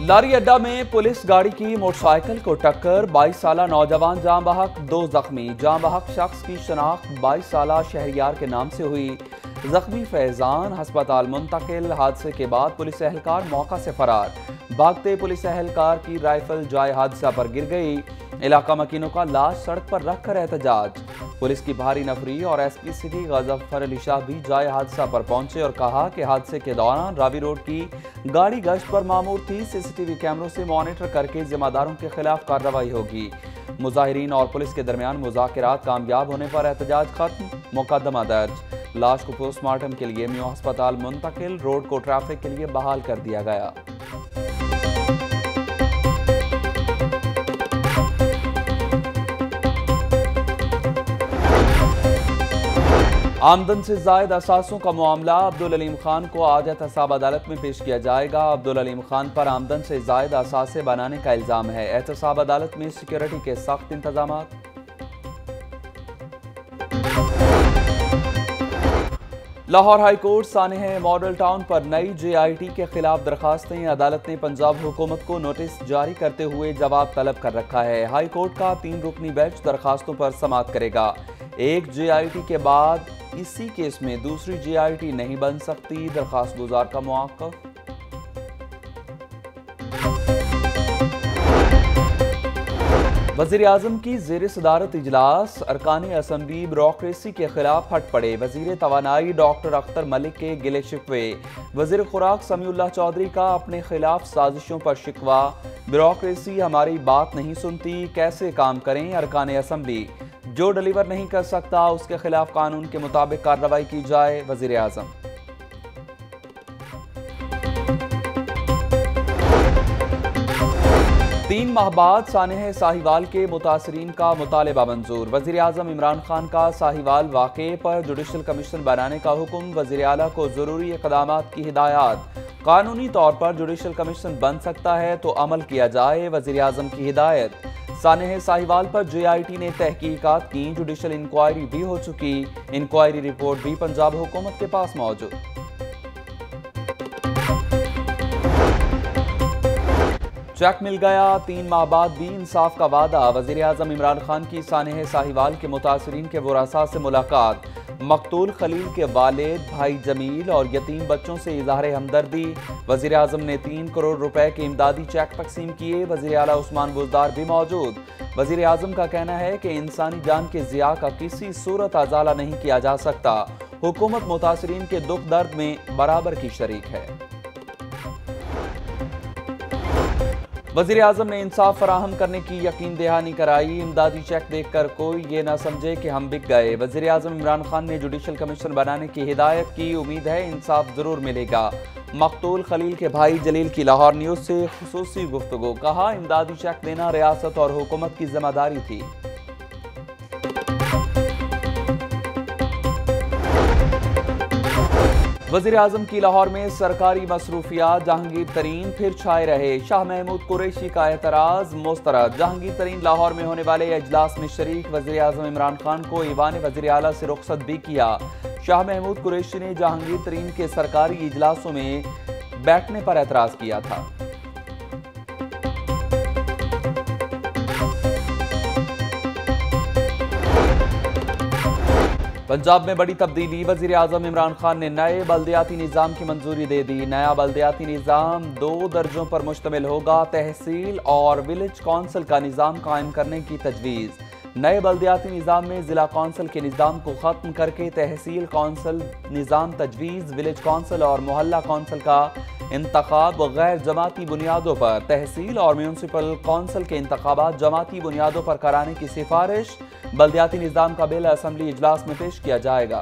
लारी अड्डा में पुलिस गाड़ी की मोटरसाइकिल को टक्कर, 22 साला नौजवान जाँ बहक, 2 जख्मी। जाँ बहक शख्स की शनाख्त 22 साला शहरियार के नाम से हुई। जख्मी फैजान अस्पताल मुंतकिल। हादसे के बाद पुलिस एहलकार मौका से फरार। भागते पुलिस एहलकार की राइफल जाए हादसा पर गिर गई। इलाका मकीनों का लाश सड़क पर रखकर एहतजाज। पुलिस की भारी नफरी और एसपी सिटी गजफ्फर अली शाह भी जाए हादसा पर पहुंचे और कहा कि हादसे के दौरान रावी रोड की गाड़ी गश्त पर मामूर थी। सीसीटीवी कैमरों से मॉनिटर करके जिम्मेदारों के खिलाफ कार्रवाई होगी। मुजाहिरीन और पुलिस के दरमियान मुज़ाकरात कामयाब होने पर एहतजाज खत्म, मुकदमा दर्ज। लाश को पोस्टमार्टम के लिए म्यू अस्पताल मुंतकिल। रोड को ट्रैफिक के लिए बहाल कर दिया गया। आमदन से जायद असासों का मामला, अब्दुल अलीम खान को आज एहतसाब अदालत में पेश किया जाएगा। अब्दुल अलीम खान पर आमदन से जायद असासे बनाने का इल्जाम है। एहतसाब अदालत में सिक्योरिटी के सख्त इंतजाम। लाहौर हाई कोर्ट सानेह मॉडल टाउन पर नई JIT के खिलाफ दरखास्तें। अदालत ने पंजाब हुकूमत को नोटिस जारी करते हुए जवाब तलब कर रखा है। हाई कोर्ट का 3 रुकनी बेंच दरखास्तों पर समाअत करेगा। एक JIT के बाद इसी केस में दूसरी JIT नहीं बन सकती, दरखास्त गुजार का मौक़िफ़। वज़ीर आज़म की ज़ेर सदारत इजलास, अरकानी असम्बली ब्यूरोक्रेसी के खिलाफ हट पड़े। वज़ीर तवानाई डॉक्टर अख्तर मलिक के गिले शिकवे। वज़ीर खुराक समीउल्लाह चौधरी का अपने खिलाफ साजिशों पर शिकवा। ब्यूरोक्रेसी हमारी बात नहीं सुनती, कैसे काम करें अरकानी असम्बली। जो डिलीवर नहीं कर सकता उसके खिलाफ कानून के मुताबिक कार्रवाई की जाए, वज़ीर आज़म। तीन माह बाद सानेह साहिवाल के मुतासरीन का मुतालबा मंजूर। वज़ीर आज़म इमरान खान का साहिवाल वाक़े पर जुडिशल कमीशन बनाने का हुक्म। वज़ीर आला को ज़रूरी इक़दामात की हिदायत। कानूनी तौर पर जुडिशल कमीशन बन सकता है तो अमल किया जाए, वज़ीर आज़म की हिदायत। सानेह साहिवाल पर JIT ने तहकीकात की, जुडिशल इंक्वायरी भी हो चुकी। इंक्वायरी रिपोर्ट भी पंजाब हुकूमत के पास मौजूद। चेक मिल गया, 3 माह बाद भी इंसाफ का वादा। वज़ीर आज़म इमरान खान की सानेह साहिवाल के मुतासरीन के वरासा से मुलाकात। मकतूल खलील के वालिद भाई जमील और यतीम बच्चों से इज़हार हमदर्दी। वज़ीर आज़म ने 3 करोड़ रुपए के इमदादी चेक तकसीम किए। वज़ीर आला उस्मान बुज़दार भी मौजूद। वज़ीर आज़म का कहना है कि इंसानी जान के ज़िया का किसी सूरत अजाला नहीं किया जा सकता। हुकूमत मुतासरीन के दुख दर्द में बराबर की शरीक है। वज़ीर आज़म ने इंसाफ फराहम करने की यकीन दहानी कराई। इमदादी चेक देखकर कोई ये ना समझे कि हम बिक गए। वज़ीर आज़म इमरान खान ने जुडिशल कमीशन बनाने की हिदायत की। उम्मीद है इंसाफ जरूर मिलेगा। मकतूल खलील के भाई जलील की लाहौर न्यूज़ से खुसूसी गुफ्तगू। कहा, इमदादी चेक देना रियासत और हुकूमत की जिम्मेदारी थी। वज़ीर आज़म की लाहौर में सरकारी मसरूफियात। जहांगीर तरीन फिर छाए रहे। शाह महमूद कुरैशी का एतराज़ मुस्तरद। जहांगीर तरीन लाहौर में होने वाले इजलास में शरीक। वज़ीर आज़म इमरान खान को ईवान वज़ीर आला से रुखसत भी किया। शाह महमूद कुरैशी ने जहांगीर तरीन के सरकारी इजलासों में बैठने पर एतराज़ किया था। पंजाब में बड़ी तब्दीली। वज़ीर आज़म इमरान खान ने नए बल्दियाती निज़ाम की मंजूरी दे दी। नया बल्दियाती निज़ाम 2 दर्जों पर मुश्तमिल होगा। तहसील और विलेज कौंसिल का निज़ाम कायम करने की तजवीज़। नए बल्दियाती निज़ाम में ज़िला कौंसिल के निज़ाम को ख़त्म करके तहसील कौंसिल निज़ाम तजवीज़। विलेज कौंसिल और मोहल्ला कौंसिल का इंतखाब गैर जमाती बुनियादों पर। तहसील और म्यूनसिपल कौंसिल के इंतखाबात जमाती बुनियादों पर कराने की सिफारिश। बल्दियाती निज़ाम का बिल असम्बली इजलास में पेश किया जाएगा।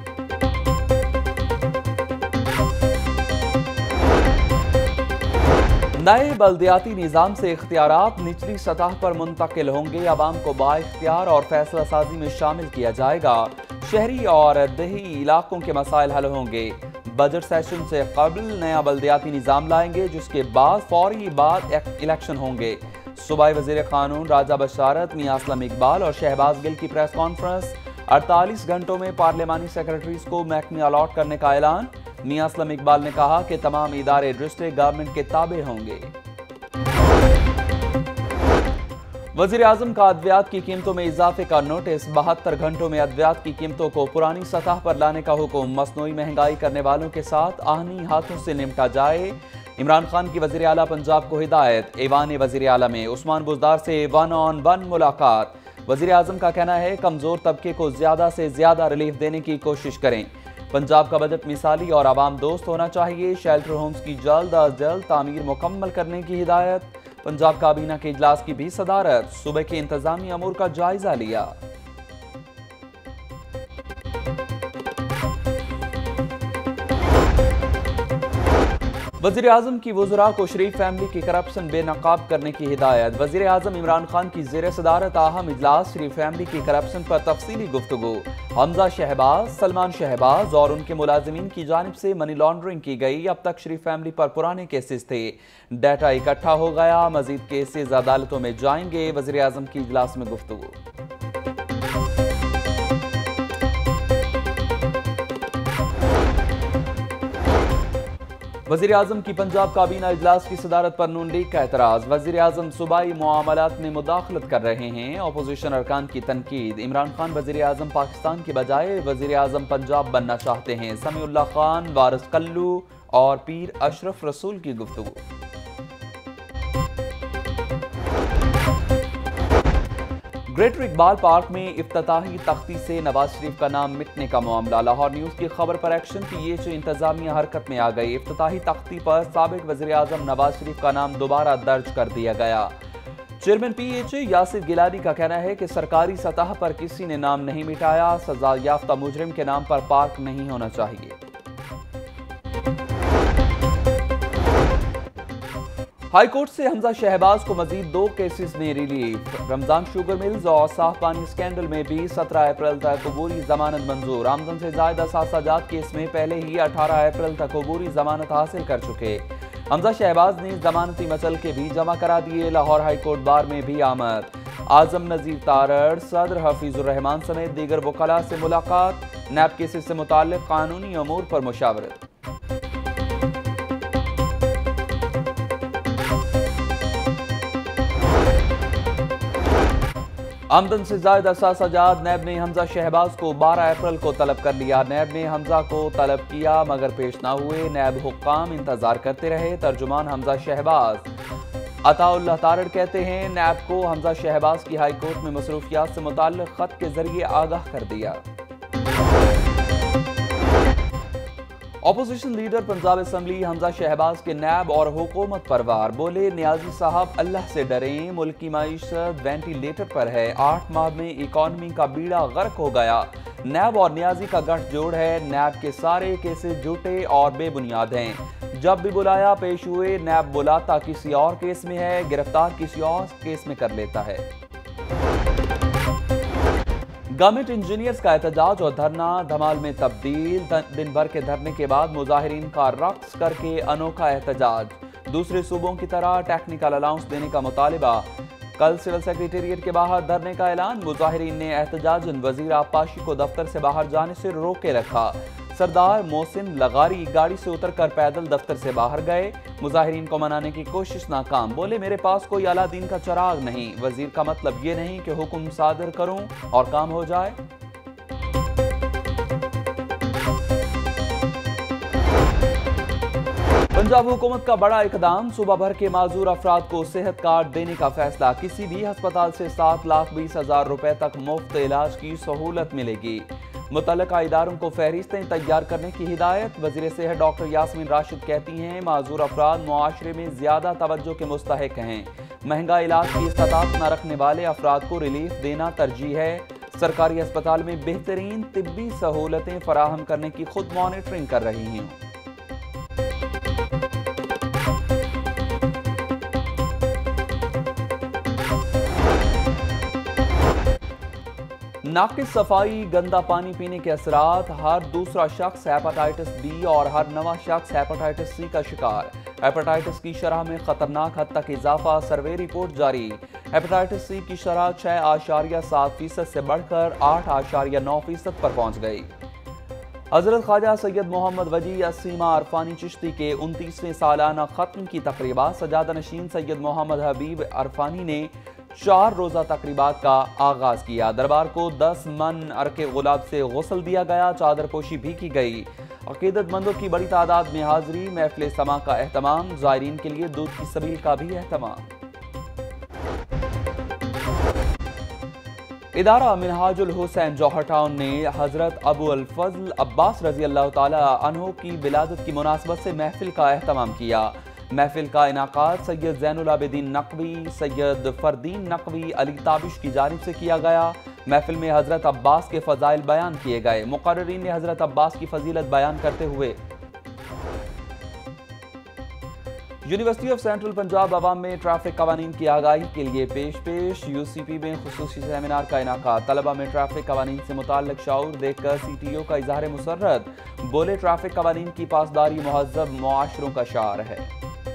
नए बल्दियाती निज़ाम से इख्तियारात निचली सतह पर मुंतकिल होंगे। अवाम को बाइख्तियार और फैसला साजी में शामिल किया जाएगा। शहरी और देही इलाकों के मसाइल हल होंगे। बजट सेशन से कबल नया बल्दियाती निज़ाम लाएंगे, जिसके बाद फौरी बाद इलेक्शन होंगे। सूबाई वज़ीर कानून राजा बशारत, मियां असलम इकबाल और शहबाज गिल की प्रेस कॉन्फ्रेंस। 48 घंटों में पार्लिमानी सेक्रेटरीज को महकमे अलॉट करने का ऐलान। मियां असलम इकबाल ने कहा कि तमाम इदारे डिस्ट्रिक्ट गवर्नमेंट के ताबे होंगे। वज़ीर आज़म का अद्वियात की कीमतों में इजाफे का नोटिस। 72 घंटों में अद्वियात की कीमतों को पुरानी सतह पर लाने का हुक्म। मसनूई महंगाई करने वालों के साथ आहनी हाथों से निपटा जाए। इमरान खान की वज़ीर आला पंजाब को हिदायत। ऐवान वज़ीर आला में उस्मान बुज़दार से 1-on-1 मुलाकात। वज़ीर आज़म का कहना है कमज़ोर तबके को ज़्यादा से ज़्यादा रिलीफ देने की कोशिश करें। पंजाब का बजट मिसाली और आवाम दोस्त होना चाहिए। शेल्टर होम्स की जल्द अज जल्द तामीर मुकम्मल करने की हिदायत। पंजाब काबीना के इजलास की भी सदारत। सुबह के इंतजामी अमूर का जायजा लिया। वज़ीर आज़म की वज़रा को शरीफ फैमिली की करप्शन बेनकाब करने की हिदायत। वज़ीर आज़म इमरान खान की ज़ेर सदारत अहम इजलास। शरीफ फैमिली की करप्शन पर तफसीली गुफ्तगू। हमजा शहबाज, सलमान शहबाज और उनके मुलाजिमीन की जानिब से मनी लॉन्ड्रिंग की गई। अब तक शरीफ फैमिली पर पुराने केसेस थे, डाटा इकट्ठा हो गया। मजीद केसेस अदालतों में जाएंगे। वज़ीर आज़म की इजलास में गुफ्तगू। वज़ीर आज़म की पंजाब काबीना इजलास की सदारत पर नून लीग का एतराज़। वज़ीर आज़म सूबाई मामलात में मुदाखलत कर रहे हैं। अपोजिशन अरकान की तनकीद। इमरान खान वज़ीर आज़म पाकिस्तान के बजाय वज़ीर आज़म पंजाब बनना चाहते हैं। समीउल्लाह खान, वारिस कल्लू और पीर अशरफ रसूल की गुफ्तगू। ग्रेटर इकबाल पार्क में इफ्तिताही तख्ती से नवाज शरीफ का नाम मिटने का मामला। लाहौर न्यूज़ की खबर पर एक्शन PHA इंतजामिया हरकत में आ गई। इफ्तिताही तख्ती पर साबिक वज़ीर आज़म नवाज शरीफ का नाम दोबारा दर्ज कर दिया गया। चेयरमैन PHA यासिर गिलानी का कहना है कि सरकारी सतह पर किसी ने नाम नहीं मिटाया। सजा याफ्ता मुजरिम के नाम पर पार्क नहीं होना चाहिए। हाई कोर्ट से हमजा शहबाज को मजीद 2 केसेस में रिलीफ। रमजान शुगर मिल्स और साफ पानी स्कैंडल में भी 17 अप्रैल तक अबूरी जमानत मंजूर। आमदन से ज्यादा साजात केस में पहले ही 18 अप्रैल तक अबूरी जमानत हासिल कर चुके। हमजा शहबाज ने जमानती मसल के भी जमा करा दिए। लाहौर हाई कोर्ट बार में भी आमद। आजम नजीर तारड़, सदर हफीजुर रहमान समेत दीगर वकला से मुलाकात। NAB केसेस से मुताल्लिक कानूनी अमूर पर मुशावरत। आमदन से ज्यादा साजात। NAB ने हमजा शहबाज को 12 अप्रैल को तलब कर लिया। NAB ने हमजा को तलब किया मगर पेश ना हुए। NAB हुक्काम इंतजार करते रहे। तर्जुमान हमजा शहबाज अताउल्लाह तारड़ कहते हैं NAB को हमजा शहबाज की हाई कोर्ट में मसरूफियात से मुताल्लिक खत के जरिए आगाह कर दिया। Opposition leader Punjab assembly Hamza Shahbaz के NAB और हुकूमत पर वार। बोले नियाजी साहब अल्लाह से डरें, मुल्क की मईशत वेंटिलेटर पर है। 8 माह में इकॉनमी का बीड़ा गर्क हो गया। NAB और नियाजी का गठजोड़ है। NAB के सारे केसेस झूठे और बेबुनियाद हैं। जब भी बुलाया पेश हुए। NAB बुलाता किसी और केस में है, गिरफ्तार किसी और केस में कर लेता है। गवर्नमेंट इंजीनियर्स का एहतजाज और धरना धमाल में तब्दील। दिन भर के धरने के बाद मुजाहिरीन का रक्स करके अनोखा एहतजाज। दूसरे सूबों की तरह टेक्निकल अलाउंस देने का मुतालिबा। कल सिविल सेक्रेटेरिएट के बाहर धरने का ऐलान। मुजाहिरीन ने एहतजाजन वजीर आबपाशी को दफ्तर से बाहर जाने से रोके रखा। सरदार मोहसिन लगारी गाड़ी से उतरकर पैदल दफ्तर से बाहर गए। मुजाहिरीन को मनाने की कोशिश नाकाम। बोले मेरे पास कोई अलादीन का चिराग नहीं। वजीर का मतलब ये नहीं कि हुक्म सादर करूं और काम हो जाए। पंजाब हुकूमत का बड़ा इकदाम। सूबा भर के माजूर अफराद को सेहत कार्ड देने का फैसला। किसी भी अस्पताल से 7,20,000 रुपए तक मुफ्त इलाज की सहूलत मिलेगी। मुतल्लिका इदारों को फहरिस्तें तैयार करने की हिदायत। वज़ीर सेहत डॉक्टर यास्मीन राशिद कहती हैं माजूर अफराद मुआशरे में ज़्यादा तवज्जो के मुस्तहिक हैं। महंगा इलाज की इस्तादात न रखने वाले अफराद को रिलीफ देना तरजीह है। सरकारी अस्पताल में बेहतरीन तिब्बी सहूलतें फराहम करने की खुद मॉनिटरिंग कर रही हैं। नाकिस सफाई, गंदा पानी पीने के असरात। हर दूसरा शख्स हेपेटाइटिस B और हर नवा शख्स हेपेटाइटिस C का शिकार। हेपेटाइटिस की शरह में खतरनाक हद तक इजाफा। सर्वे रिपोर्ट जारी। हेपेटाइटिस C की शरह 6.7% से बढ़कर 8.9% पर पहुंच गई। हजरत ख्वाजा सैयद मोहम्मद वजी असीमा अरफानी चिश्ती के 29वें सालाना खत्म की तकरीबा। सजादा नशीन सैयद मोहम्मद हबीब अरफानी ने 4 रोज़ा तकरीबात का आगाज किया। दरबार को 10 मन अरके गुलाब से गुस्ल दिया गया, चादर पोशी भी की गई। अकीदतमंदों की बड़ी तादाद में हाजिरी, महफिल समा का एहतमाम, ज़ायरीन के लिए दूध की सबील का भी एहतमाम। इदारा मिनहाजुल हुसैन जौहर टाउन ने हजरत अबू अल फजल अब्बास रजी अल्लाह ताला अन्हु की विलादत की मुनासबत से महफिल का एहतमाम किया। महफिल का इनाकात सैयद ज़ैनुल आबिदीन नकवी, सैयद फरदीन नकवी, अली ताबिश की जानिब से किया गया। महफिल में हजरत अब्बास के फ़ज़ाइल बयान किए गए। मुक़र्रिरीन ने हजरत अब्बास की फजीलत बयान करते हुए यूनिवर्सिटी ऑफ सेंट्रल पंजाब अवाम में ट्रैफिक कवानीन की आगाही के लिए पेश यूसीपी में खुसूसी सेमिनार का इनाकात। तलबा में ट्रैफिक कवानीन से मुताल्लिक शाऊर देखकर CTO का इज़हार मुसर्रत, बोले ट्रैफिक कवानीन की पासदारी मुहज़्ज़ब मुआशरों का शार है।